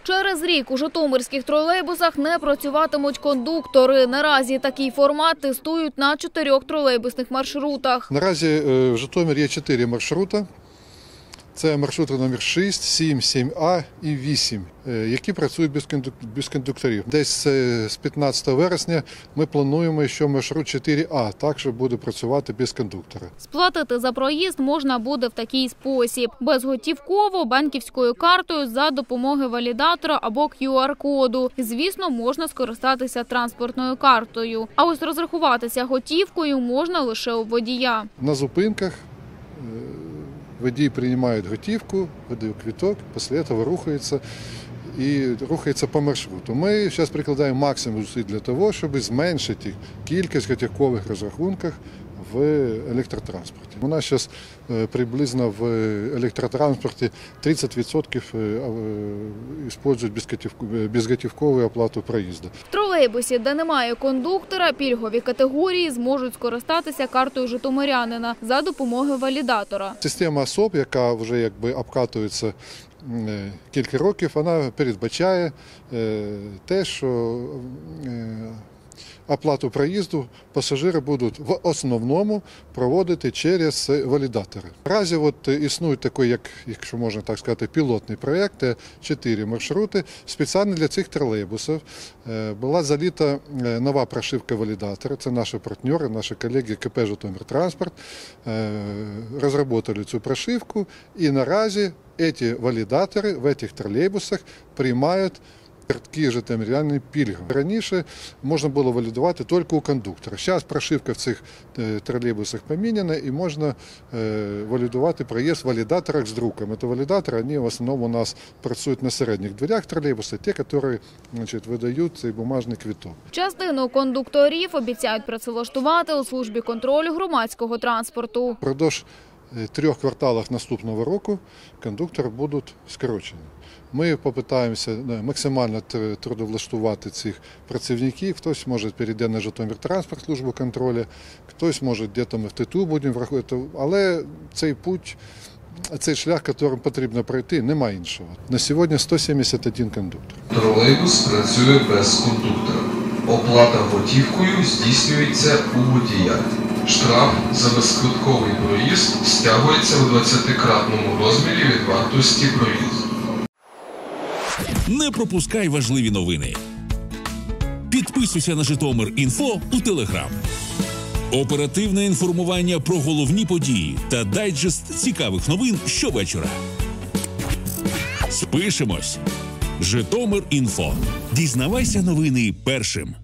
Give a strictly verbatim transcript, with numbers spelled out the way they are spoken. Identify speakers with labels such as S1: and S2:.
S1: Через рік у житомирських тролейбусах не працюватимуть кондуктори. Наразі такий формат тестують на чотирьох тролейбусних маршрутах.
S2: Наразі в Житомирі є чотири маршрути. Це маршрути номер шість, сім, сім А і вісім, які працюють без кондукторів. Десь з п'ятнадцятого вересня ми плануємо, що маршрут чотири А також буде працювати без кондуктора.
S1: Сплатити за проїзд можна буде в такий спосіб. Безготівково, банківською картою за допомогою валідатора або кю ар коду. Звісно, можна скористатися транспортною картою. А ось розрахуватися готівкою можна лише у водія.
S2: На зупинках водій приймає готівку, видає квиток, після цього рухається і рухається по маршруту. Ми зараз прикладаємо максимум зусиль для того, щоб зменшити кількість готівкових розрахунків в електротранспорті. У нас зараз приблизно в електротранспорті тридцять відсотків використовують безготівкову оплату проїзду.
S1: В тролейбусі, де немає кондуктора, пільгові категорії зможуть скористатися картою житомирянина за допомогою валідатора.
S2: Система СОП, яка вже якби обкатується кілька років, вона передбачає те, що оплату проїзду пасажири будуть в основному проводити через валідатори. Наразі от існує такий, як, якщо можна так сказати, пілотний проєкт, чотири маршрути. Спеціально для цих тролейбусів була заліта нова прошивка валідатора. Це наші партнери, наші колеги ка пе «Житомиртранспорт» розробили цю прошивку, і наразі ці валідатори в цих тролейбусах приймають картки житомирян пільгами. Раніше можна було валідувати тільки у кондуктора. Зараз прошивка в цих тролейбусах поміняна і можна валідувати проїзд в валідаторах з друком. Це валідатори, вони в основному у нас працюють на середніх дверях тролейбуса, ті, які, значить, видають цей бумажний квиток.
S1: Частину кондукторів обіцяють працевлаштувати у службі контролю громадського транспорту.
S2: Впродовж трьох кварталів наступного року кондуктори будуть скорочені. Ми попитаємося максимально трудовлаштувати цих працівників. Хтось, може, перейде на Житомиртранспорт, службу контролю, хтось, може, десь ми в ТТУ будемо враховувати. Але цей путь, цей шлях, яким потрібно пройти, немає іншого. На сьогодні сто сімдесят один кондуктор.
S3: Тролейбус працює без кондуктора. Оплата готівкою здійснюється у водія. Штраф за безквитковий проїзд стягується у двадцятикратному розмірі від вартості проїзду.
S4: Не пропускай важливі новини. Підписуйся на Житомир.Інфо у Телеграм. Оперативне інформування про головні події та дайджест цікавих новин щовечора. Спишемось. Житомир.Інфо. Дізнавайся новини першим.